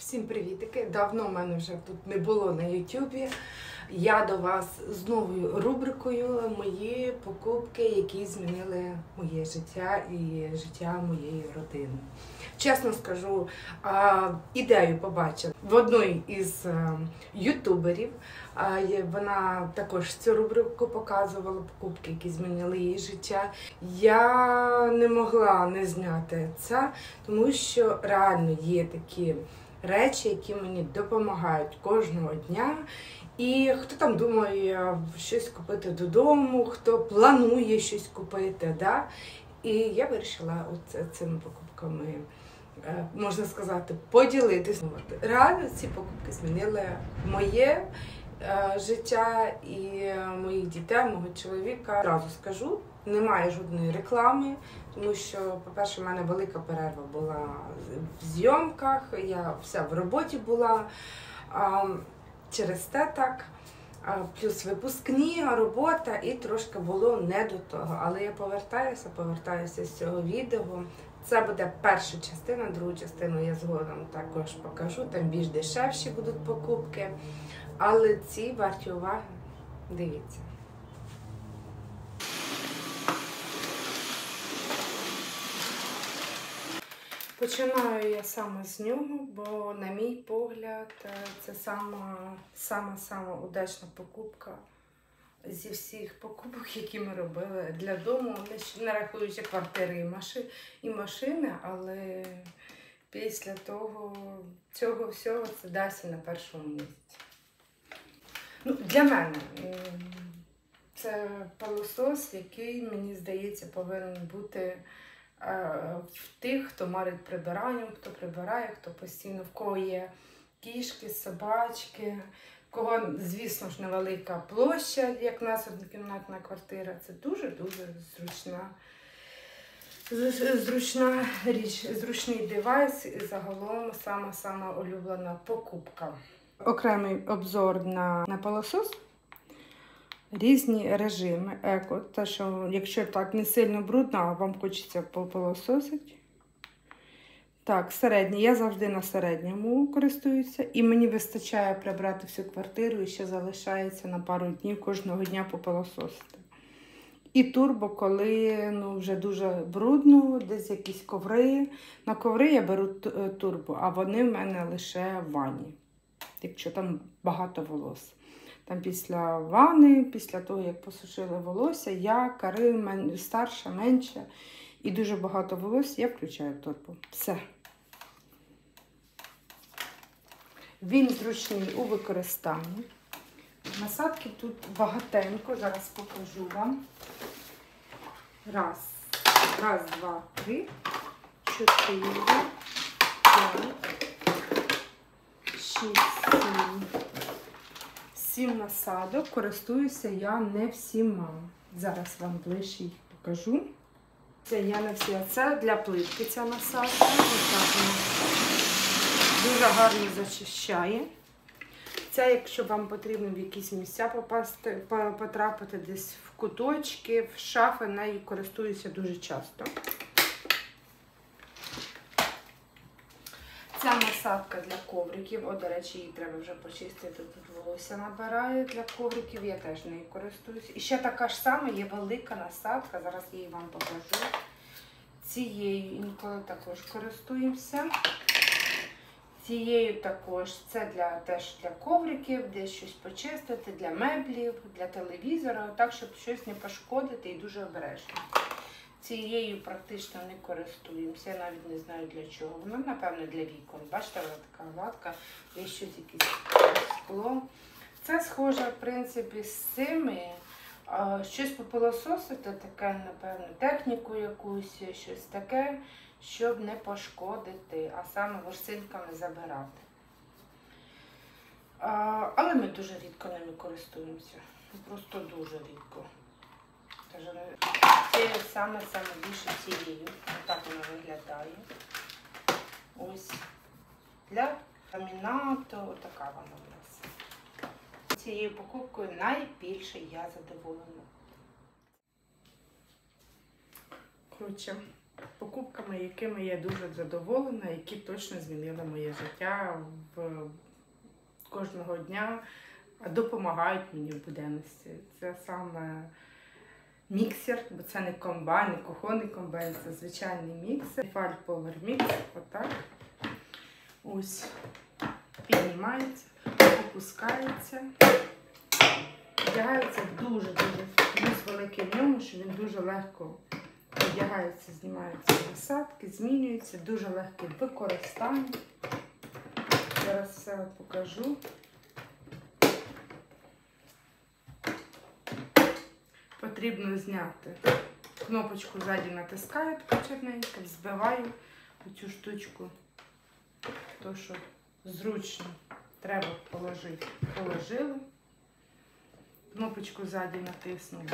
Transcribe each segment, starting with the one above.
Всім привітики! Давно в мене вже тут не було на Ютубі. Я до вас з новою рубрикою «Мої покупки, які змінили моє життя і життя моєї родини». Чесно скажу, ідею побачила в одної із ютуберів. Вона також цю рубрику показувала, покупки, які змінили її життя. Я не могла не зняти це, тому що реально є такі речі, які мені допомагають кожного дня. І хто там думає щось купити додому, хто планує щось купити, да? І я вирішила цими покупками, можна сказати, поділитися. Реально ці покупки змінили моє життя і моїх дітей, мого чоловіка. Одразу скажу, немає жодної реклами, тому що, по-перше, в мене велика перерва була в зйомках, я вся в роботі була, через те так, плюс випускні, робота, і трошки було не до того. Але я повертаюся з цього відео. Це буде перша частина, другу частину я згодом також покажу, там більш дешевші будуть покупки, але ці варті уваги. Дивіться. Починаю я саме з нього, бо, на мій погляд, це сама удачна покупка зі всіх покупок, які ми робили для дому, не рахуючи квартири і машини, але після цього всього це Дася на першому місці. Для мене це пилосос, який, мені здається, повинен бути в тих, хто марить прибиранням, хто прибирає, хто постійно, в кого є кішки, собачки, в кого, звісно ж, невелика площа, як в нас однокімнатна квартира. Це дуже-дуже зручна річ, зручний девайс і загалом сама улюблена покупка. Окремий обзор на пилосос. Різні режими еко, те, що якщо так не сильно брудно, а вам хочеться попилососити. Так, середній. Я завжди на середньому користуюся. І мені вистачає прибрати всю квартиру і ще залишається на пару днів кожного дня попилососити. І турбо, коли вже дуже брудно, десь якісь коври. На коври я беру турбо, а вони в мене лише в ванні, якщо там багато волос. Там після ванни, після того, як посушили волосся, я, Кари, старша, менша, і дуже багато волосся, я включаю турбо. Все. Він зручний у використанні. Насадки тут багатенько, зараз покажу вам. Раз, два, три, 4, 5, 6, 7 насадок. Користуюся я не всіма. Зараз вам ближче їх покажу. Це я не всі. Це для плитки ця насадка. Ось так вона дуже гарно зачищає. Це, якщо вам потрібно в якісь місця потрапити десь в куточки, в шафи, нею користуюся дуже часто. Ця насадка для ковриків, до речі, її треба вже почистити, тут волосся набирає для ковриків, я теж нею користуюся. І ще така ж сама є велика насадка, зараз я її вам покажу. Цією інколи також користуємося. Цією також, це теж для ковриків, десь щось почистити, для меблів, для телевізора, так, щоб щось не пошкодити і дуже обережно. Цією практично не користуємося, я навіть не знаю для чого. Вона, напевно, для вікон. Бачите, вона така гладка, є щось якесь скло. Це схоже, в принципі, з цими. Щось попилососити, таке, напевно, техніку якусь, щось таке, щоб не пошкодити, а саме ворсинками забирати. Але ми дуже рідко ними користуємося. Просто дуже рідко. Це саме більше цією. Отак вона виглядає. Ось. Для ламінату, отака вона у нас. Цією покупкою найбільше я задоволена. Коротше, покупками, якими я дуже задоволена, які точно змінили моє життя кожного дня, допомагають мені в буденності. Це саме міксер, бо це не комбайн, не кухонний комбайн, це звичайний міксер. Tefal Power Mix, отак. Ось, піднімається, опускається. Одягається дуже-дуже плюс великий в ньому, що він дуже легко одягається, знімаються насадки, змінюється, дуже легкий в використанні. Зараз все покажу. Потрібно зняти кнопочку ззаді, натискаю таку черненьку, збиваю оцю штучку, то що зручно треба положити. Положили, кнопочку ззаді натиснули,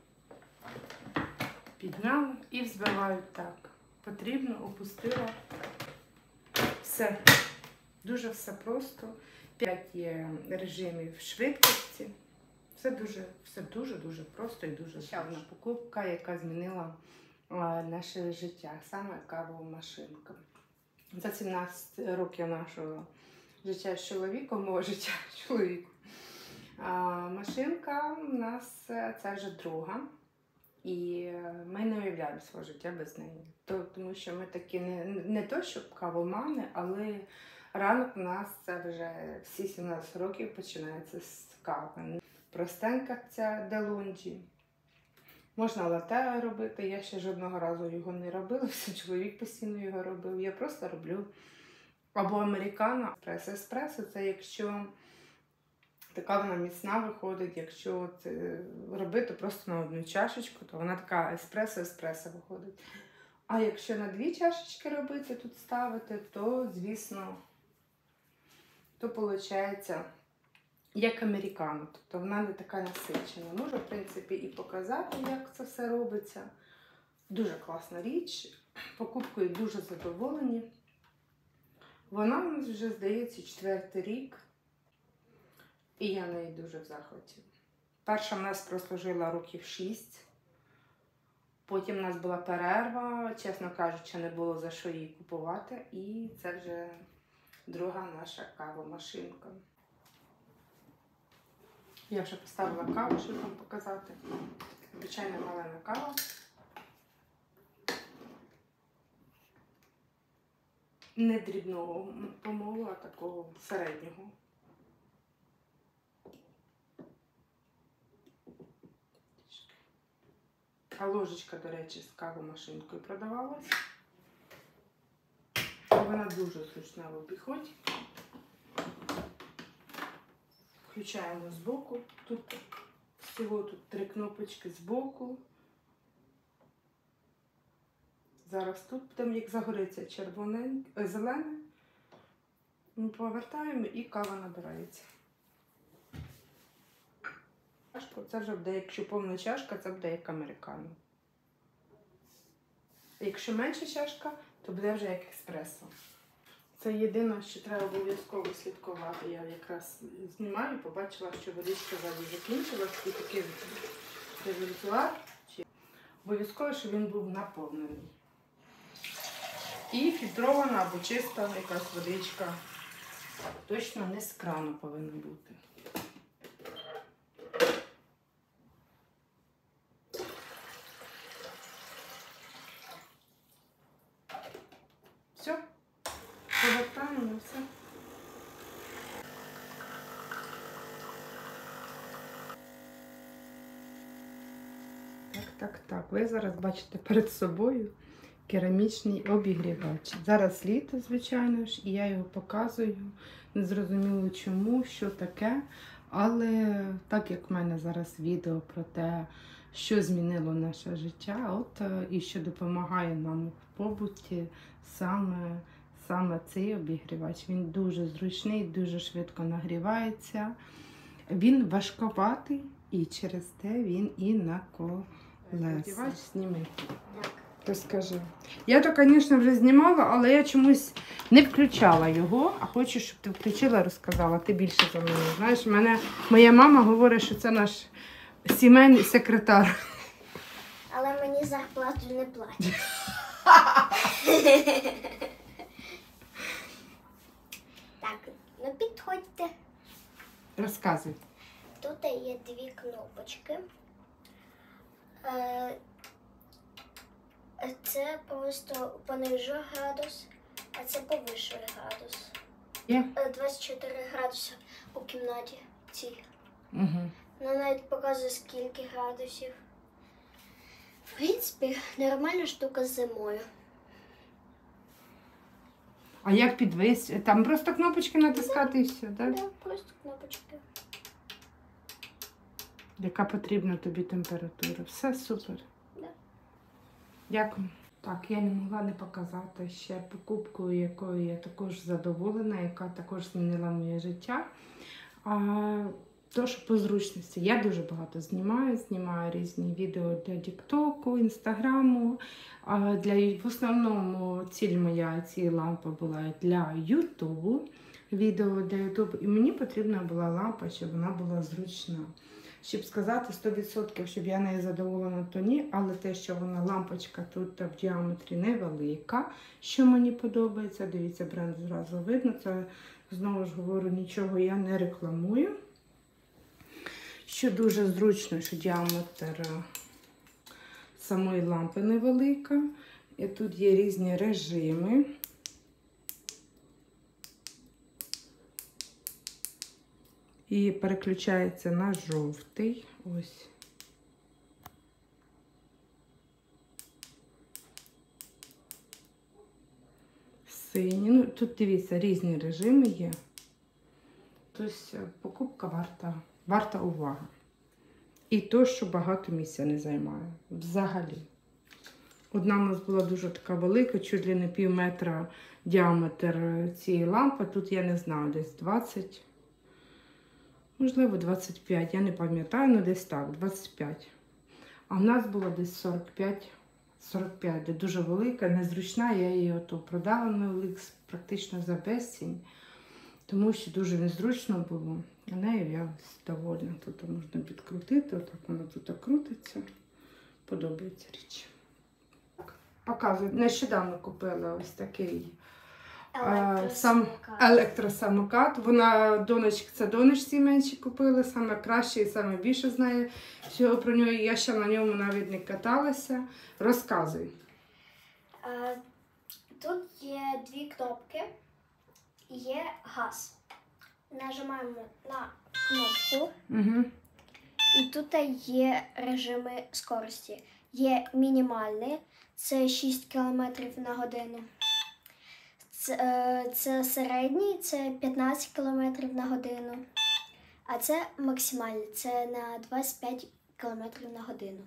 підняли і взбиваю так. Потрібно, опустила. Все. Дуже все просто. 5 є режимів швидкості. Все дуже просто і дуже ще одна покупка, яка змінила наше життя. Саме кавова машинка. За 17 років нашого життя з чоловіком, мого життя з чоловіком. Машинка у нас це вже друга. І ми не уявляємо свого життя без неї. Тому що ми такі не то, що кавомани, але ранок у нас це вже всі 17 років починається з кави. Простенька ця Делонджі. Можна лате робити, я ще жодного разу його не робила, все чоловік постійно його робив. Я просто роблю або американо, еспресо. Це якщо така вона міцна виходить, якщо робити просто на одну чашечку, то вона така еспресо виходить. А якщо на 2 чашечки робити, тут ставити, то, звісно, то виходить як американо. Тобто вона не така насичена. Можу, в принципі, і показати, як це все робиться. Дуже класна річ. Покупкою дуже задоволені. Вона у нас вже, здається, 4-й рік. І я нею дуже в захваті. Перша в нас прослужила років 6. Потім у нас була перерва, чесно кажучи, не було за що її купувати. І це вже друга наша кавомашинка. Я вже поставила каву, щоб вам показати. Звичайна малена кава. Не дрібного помолу, а такого середнього. А ложечка, до речі, з кавомашинкою продавалась. Вона дуже зручна в обіході. Включаємо збоку. Тут всього 3 кнопочки збоку. Зараз тут будемо, як загориться зелене, ми повертаємо і кава набирається. Це вже буде, якщо повна чашка, це буде як американо. Якщо менша чашка, то буде вже як еспресо. Це єдине, що треба обов'язково слідкувати. Я якраз знімаю, побачила, що водичка ззаді закінчилась. І такий результат. Обов'язково, щоб він був наповнений. І фільтрована або чиста якась водичка. Точно не з крану повинна бути. Все. Повертаємо все. Так. Ви зараз бачите перед собою керамічний обігрівач. Зараз літо, звичайно ж, і я його показую. Не зрозуміло чому, що таке. Але так як в мене зараз відео про те, що змінило наше життя, і що допомагає нам в побуті, саме цей обігрівач. Він дуже зручний, дуже швидко нагрівається. Він важковатий і через те він і на колесах. Зніми. Розкажи. Я то, звісно, вже знімала, але я чомусь не включала його, а хочу, щоб ти включила і розказала. Ти більше за мене. Знаєш, моя мама говорить, що це наш сімейний секретар. Але мені зарплату не платять. Так, ну підходьте. Розказуй. Тут є дві кнопочки. Це просто понижує градус, а це повищує градус. Є? 24 градуси у кімнаті цій. Угу. Вона навіть показує, скільки градусів. В принципі, нормальна штука з зимою. А як підвищити? Там просто кнопочки натискати і все, так? Так, просто кнопочки. Яка потрібна тобі температура? Все супер. Да. Дякую. Так, я не могла не показати ще покупку, якою я також задоволена, яка також змінила моє життя. То, що по зручності. Я дуже багато знімаю різні відео для Тіктоку, Інстаграму. В основному ціль моя, ці лампа була для Ютубу, відео для Ютубу. І мені потрібна була лампа, щоб вона була зручна. Щоб сказати 100%, щоб я нею задоволена, то ні, але те, що вона лампочка тут в діаметрі невелика, що мені подобається, дивіться, бренд зразу видно, це, знову ж говорю, нічого я не рекламую. Що дуже зручно, що діаметр самої лампи невелика. І тут є різні режими. І переключається на жовтий. Ось. Синій. Ну, тут, дивіться, різні режими є. Тобто покупка варта уваги. І то, що багато місця не займає. Взагалі. Одна у нас була дуже така велика, чуть ли не пів метра діаметр цієї лампи. Тут, я не знаю, десь 20, можливо 25, я не пам'ятаю, але десь так, 25. А в нас було десь 45, де дуже велика, незручна. Я її продала на OLX практично за безцінь. Тому що дуже незручно було. А нею я довольна. Тут можна підкрутити, отак воно тут крутиться. Подобається річ. Показую. Нещодавно купила ось такий електросамокат. Вона це донечці менші купила, саме краще і саме більше знає всього про нього. Я ще на ньому навіть не каталася. Розказуй. Тут є дві кнопки. Є газ. Нажимаємо на кнопку. Угу. І тут є режими скорості. Є мінімальний, це 6 км на годину. Це середній, це 15 км на годину. А це максимальний, це на 25 км на годину.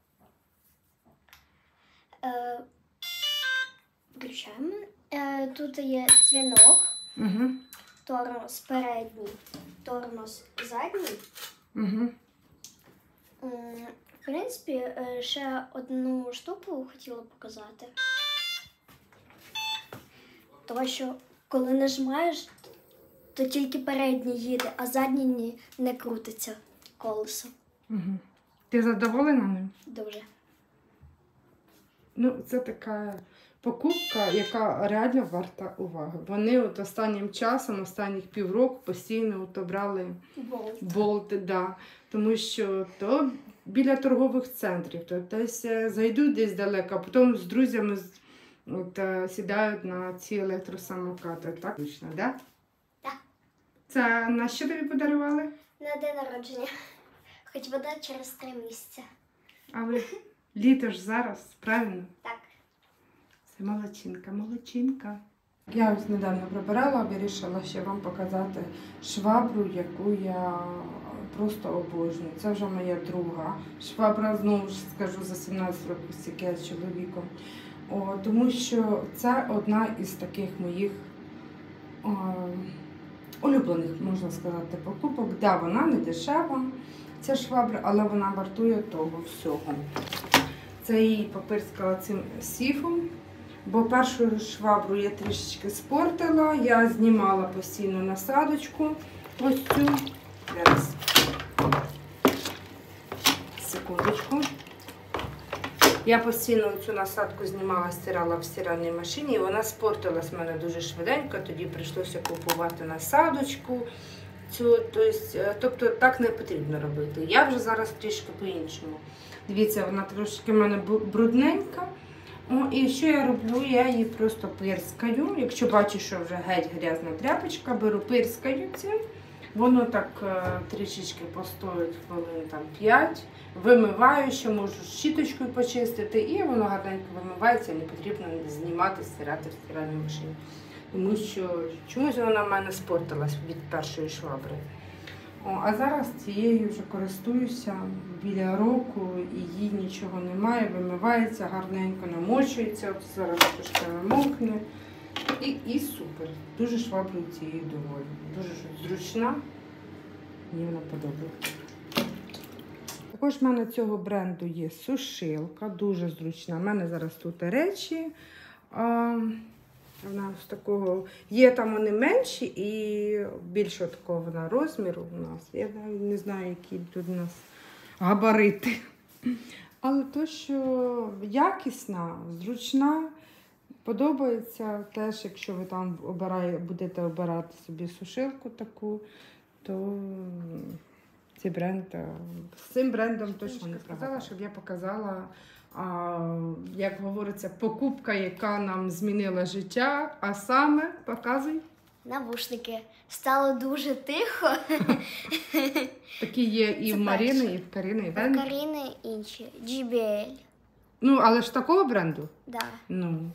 Включаємо. Тут є дзвінок. Угу. Тормоз передній, тормоз задній. Угу. В принципі, ще одну штуку хотіла показати. Тому що, коли нажимаєш, то тільки передній їде, а задній не крутиться колесо. Угу. Ти задоволена ним? Дуже. Ну, це така покупка, яка реально варта уваги. Вони останнім часом, останніх півроку постійно брали болти, да. Тому що то біля торгових центрів, то десь зайдуть десь далеко, а потім з друзями сідають на ці електросамокати. Так, точно, да? Так. Це на що тобі подарували? На день народження. Хоч вода через 3 місяці. Але літо ж зараз, правильно? Так. Це молодчинка. Я ось недавно прибирала, вирішила ще вам показати швабру, яку я просто обожнюю. Це вже моя друга швабра, знову ж скажу, за 17 років стільки з чоловіком. Тому що це одна із таких моїх улюблених, можна сказати, покупок. Да, вона не дешева, ця швабра, але вона вартує того всього. Це її попирскала цим сіфом. Бо першу швабру я трішечки спортила, я знімала постійно насадочку, ось цю. Зараз. Секундочку. Я постійно цю насадку знімала, стирала в стиральній машині, і вона спортилась в мене дуже швиденько, тоді прийшлося купувати насадочку. Тобто так не потрібно робити. Я вже зараз трішки по-іншому. Дивіться, вона трошки в мене брудненька. І що я роблю? Я її просто пирскаю. Якщо бачу, що вже геть грязна тряпочка, беру, пирскаю цим. Воно так трішечки постоїть хвилин 5. Вимиваю, що можу щіточкою почистити, і воно гарненько вимивається, не потрібно знімати, стирати в стиральній машині. Тому що чомусь вона в мене спортилась від першої швабри. А зараз цією вже користуюся біля року, і їй нічого немає, вимивається, гарненько намочується, от зараз трошки намокне. І супер. Дуже шваброю цією доволі. Дуже зручна, мені вона подобається. Також в мене цього бренду є сушилка, дуже зручна. У мене зараз тут речі. Вона з такого, є там вони менші і більшого такого вона розміру у нас. Я навіть не знаю, які тут у нас габарити. Але то, що якісна, зручна, подобається теж, якщо ви там будете обирати собі сушилку таку, то з цим брендом точно не сказала, щоб я показала, як говориться, покупка, яка нам змінила життя, а саме, показуй. Навушники. Стало дуже тихо. Такі є і в Марини, і в Карини. В Карини інші. JBL. Ну, але ж такого бренду? Да. Ну.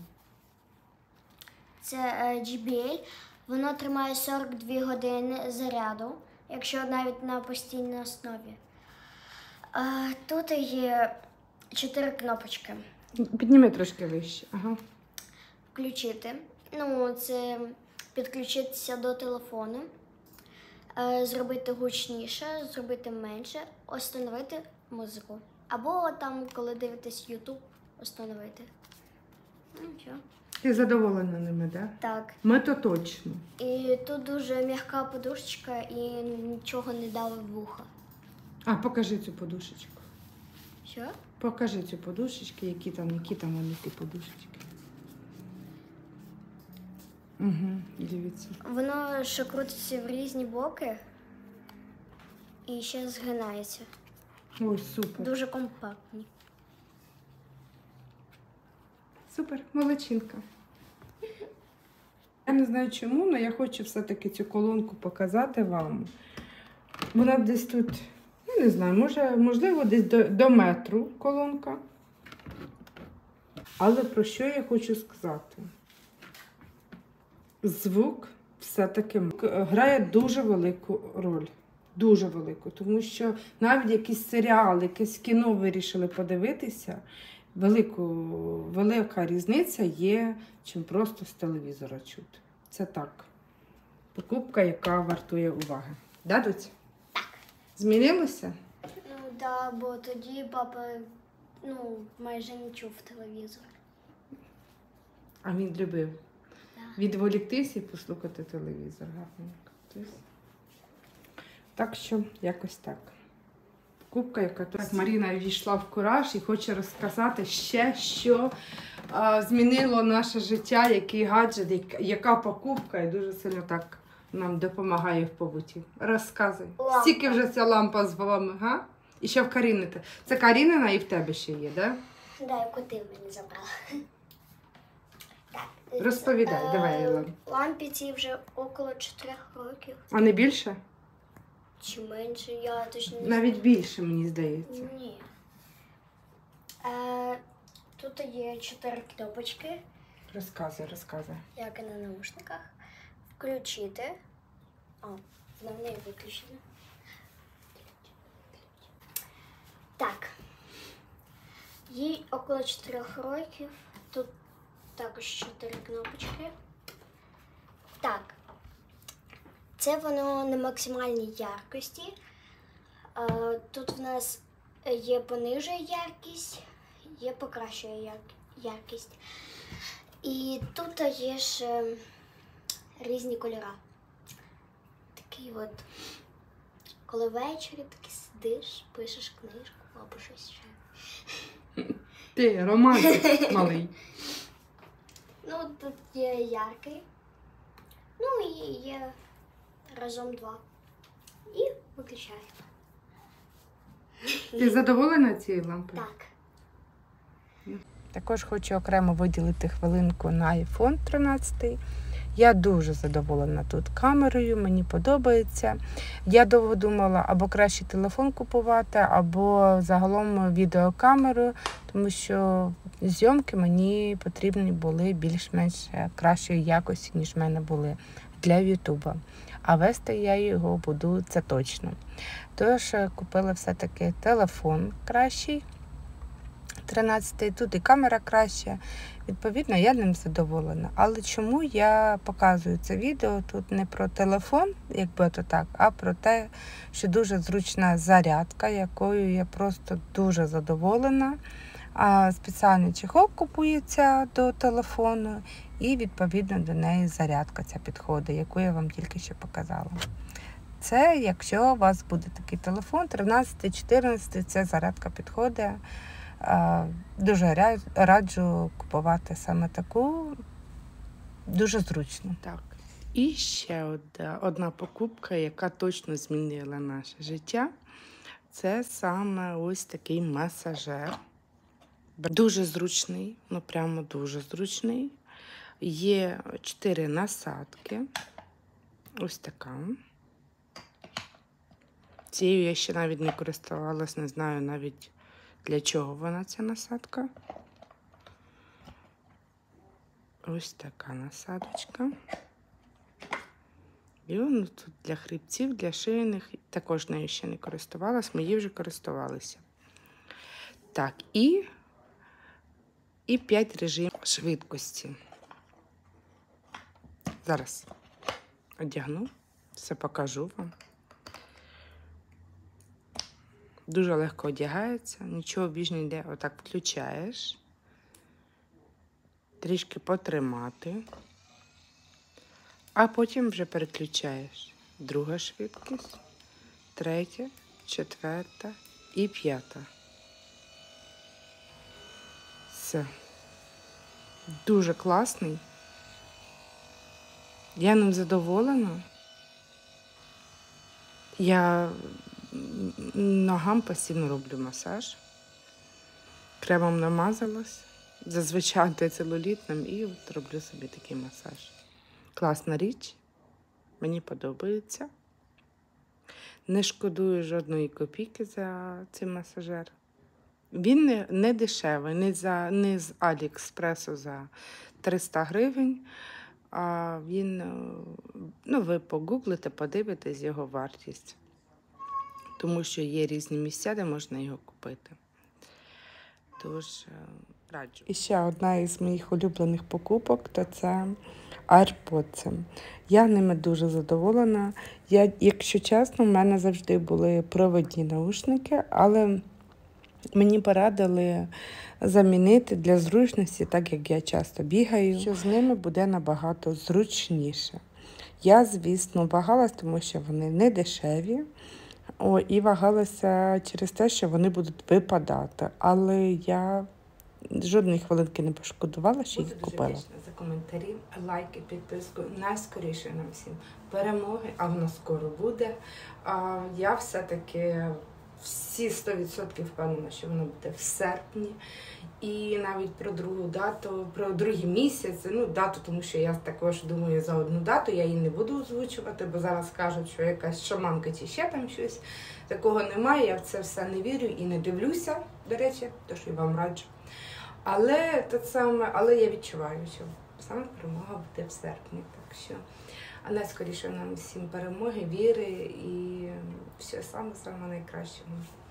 Це JBL. Воно тримає 42 години заряду, якщо навіть на постійній основі. Тут є 4 кнопочки. Підніми трошки вище. Ага. Включити. Ну, це підключитися до телефону, зробити гучніше, зробити менше, встановити музику. Або там, коли дивитесь YouTube, встановити. Ну, нічого. Ти задоволена ними, так? Так. Ми то точно. І тут дуже м'яка подушечка і нічого не давить в вуха. Покажи цю подушечку. Що? Покажи цю подушечку, які там вони ті подушечки. Угу, дивіться. Воно ще крутиться в різні боки і ще згинається. Ой, супер. Дуже компактні. Супер, молодчинка. Я не знаю чому, але я хочу все-таки цю колонку показати вам. Вона десь тут, я не знаю, можливо, десь до метру колонка. Але про що я хочу сказати? Звук все-таки грає дуже велику роль. Дуже велику. Тому що навіть якийсь серіал, якесь кіно вирішили подивитися, велика різниця є, чим просто з телевізора чути. Це так. Покупка, яка вартує уваги. Да, доця? Так. Змінилося? Ну, да, бо тоді папа, майже не чув телевізор. А він любив? Да. Відволіктися і послухати телевізор. Гарненько. Так що, якось так. Покупка, яка тут. Марина війшла в кураж і хоче розказати ще, що змінило наше життя, який гаджет, яка покупка, і дуже сильно так нам допомагає в побуті. Розказуй. Лампа. Скільки вже ця лампа з вами, га? І ще в Каріни. Це Карінина і в тебе ще є, так? Да? Да, яку ти в мене забрала. Так. Розповідай, давай, Єла. Лампі цій вже около 4 років. А не більше? Чи менше, я точно не знаю. Навіть більше, мені здається. Ні. Тут є 4 кнопочки, Розказуй. як і на наушниках. Включити. Вона не виключена. Так. Їй около 4 років. Тут також 4 кнопочки. Так. Це воно на максимальній яркості. Тут в нас є понижує яркість, є покращує яркість. І тут є ж різні кольори. Такий от, коли ввечері таки сидиш, пишеш книжку або щось ще. Ти, романтик малий. Ну, тут є яркий. Ну і є разом два. І виключаю. Ти задоволена цією лампою? Так. Також хочу окремо виділити хвилинку на iPhone 13. Я дуже задоволена тут камерою, мені подобається. Я довго думала, або краще телефон купувати, або загалом відеокамеру, тому що зйомки мені потрібні були більш-менш кращої якості, ніж в мене були для Ютуба. А вести я його буду, це точно. Тож купила все-таки телефон кращий. 13-й, тут і камера краща. Відповідно, я ним задоволена. Але чому я показую це відео? Тут не про телефон, якби то так, а про те, що дуже зручна зарядка, якою я просто дуже задоволена. Спеціальний чехол купується до телефону і, відповідно, до неї зарядка ця підходить, яку я вам тільки що показала. Це, якщо у вас буде такий телефон, 13-14, це зарядка підходить. Дуже раджу купувати саме таку, дуже зручно. Так. І ще одна покупка, яка точно змінила наше життя, це саме ось такий масажер. Дуже зручний, ну прямо дуже зручний. Є 4 насадки. Ось така. Цією я ще навіть не користувалась, не знаю навіть для чого вона, ця насадка. Ось така насадочка. І воно тут для хребців, для шийних. Також нею ще не користувалась, мої вже користувалися. Так, і 5 режимів швидкості. Зараз одягну, все покажу вам. Дуже легко одягається, нічого більш не йде. Отак включаєш, трішки потримати, а потім вже переключаєш. Друга швидкість, 3, 4 і 5. Все. Дуже класний. Я ним задоволена. Я ногам постійно роблю масаж. Кремом намазалась, зазвичай антицелулітним, і от роблю собі такий масаж. Класна річ, мені подобається. Не шкодую жодної копійки за цей масажер. Він не дешевий, не з Аліекспресу за 300 гривень. А він, ну, ви погуглите, подивитесь його вартість. Тому що є різні місця, де можна його купити. Тож, раджу. І ще одна із моїх улюблених покупок, то це AirPods. Я ними дуже задоволена. Якщо чесно, в мене завжди були провідні наушники, але мені порадили замінити для зручності, так як я часто бігаю, що з ними буде набагато зручніше. Я, звісно, вагалась, тому що вони не дешеві. І вагалася через те, що вони будуть випадати. Але я жодної хвилинки не пошкодувала, що їх купила. Дуже вдячна за коментарі, лайки, підписку. Найскоріше нам всім перемоги, а вона скоро буде. Я все-таки всі 100% впевнена, що воно буде в серпні. І навіть про другу дату, про другий місяць, ну дату, тому що я також думаю за одну дату, я її не буду озвучувати, бо зараз кажуть, що якась шаманка чи ще там щось. Такого немає, я в це все не вірю і не дивлюся, до речі, то що я вам раджу. Але я відчуваю, що саме перемога буде в серпні. Так що найскоріше нам всім перемоги, віри і все саме найкращого.